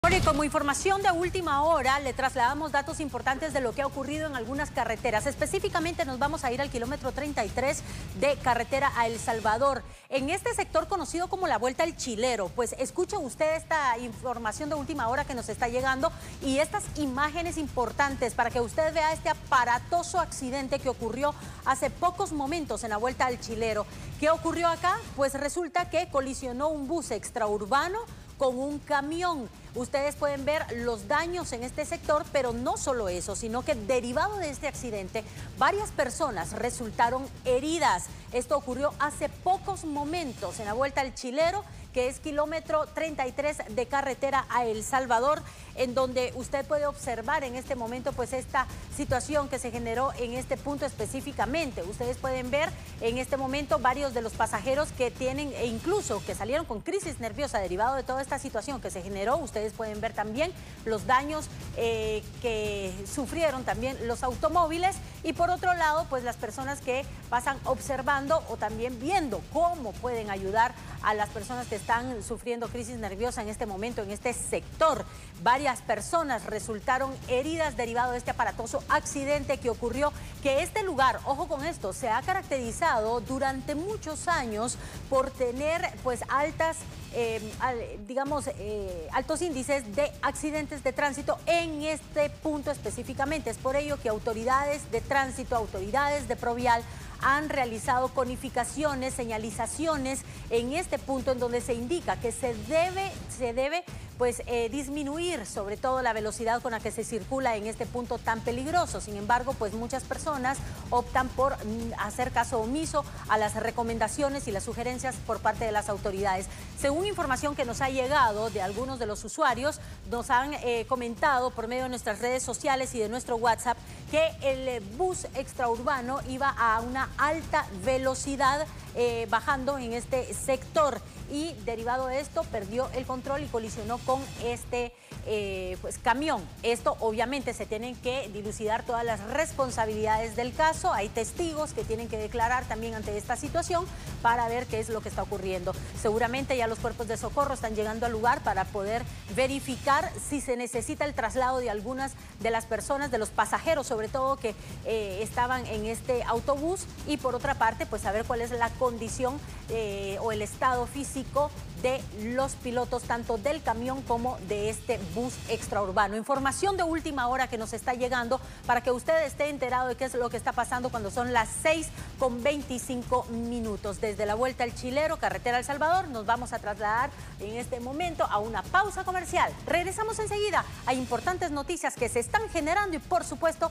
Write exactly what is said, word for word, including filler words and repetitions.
Bueno, y como información de última hora, le trasladamos datos importantes de lo que ha ocurrido en algunas carreteras. Específicamente nos vamos a ir al kilómetro treinta y tres de carretera a El Salvador. En este sector conocido como la Vuelta al Chilero, pues escuche usted esta información de última hora que nos está llegando y estas imágenes importantes para que usted vea este aparatoso accidente que ocurrió hace pocos momentos en la Vuelta al Chilero. ¿Qué ocurrió acá? Pues resulta que colisionó un bus extraurbano con un camión. Ustedes pueden ver los daños en este sector, pero no solo eso, sino que derivado de este accidente, varias personas resultaron heridas. Esto ocurrió hace pocos momentos en la Vuelta al Chilero, que es kilómetro treinta y tres de carretera a El Salvador, en donde usted puede observar en este momento pues esta situación que se generó en este punto específicamente. Ustedes pueden ver en este momento varios de los pasajeros que tienen e incluso que salieron con crisis nerviosa derivado de toda esta situación que se generó. Ustedes pueden ver también los daños eh, que sufrieron también los automóviles y por otro lado pues las personas que pasan observando o también viendo cómo pueden ayudar a las personas que están sufriendo crisis nerviosa en este momento, en este sector. Varias personas resultaron heridas derivado de este aparatoso accidente que ocurrió, que este lugar, ojo con esto, se ha caracterizado durante muchos años por tener pues altas, eh, digamos, eh, altos índices de accidentes de tránsito en este punto específicamente. Es por ello que autoridades de tránsito, autoridades de Provial, han realizado conificaciones, señalizaciones en este punto en donde se indica que se debe, se debe pues, eh, disminuir sobre todo la velocidad con la que se circula en este punto tan peligroso. Sin embargo, pues muchas personas optan por mm, hacer caso omiso a las recomendaciones y las sugerencias por parte de las autoridades. Según información que nos ha llegado de algunos de los usuarios, nos han eh, comentado por medio de nuestras redes sociales y de nuestro WhatsApp que el bus extraurbano iba a una alta velocidad eh, bajando en este sector y derivado de esto perdió el control y colisionó con este eh, pues, camión. Esto obviamente se tienen que dilucidar todas las responsabilidades del caso. Hay testigos que tienen que declarar también ante esta situación para ver qué es lo que está ocurriendo. Seguramente ya los cuerpos de socorro están llegando al lugar para poder verificar si se necesita el traslado de algunas de las personas, de los pasajeros sobre todo que eh, estaban en este autobús y por otra parte pues saber cuál es la condición eh, o el estado físico de los pilotos tanto del camión como de este bus extraurbano. Información de última hora que nos está llegando para que usted esté enterado de qué es lo que está pasando cuando son las seis con veinticinco minutos. Desde la Vuelta al Chilero, carretera El Salvador, nos vamos a trasladar en este momento a una pausa comercial. Regresamos enseguida. Hay importantes noticias que se están generando y por supuesto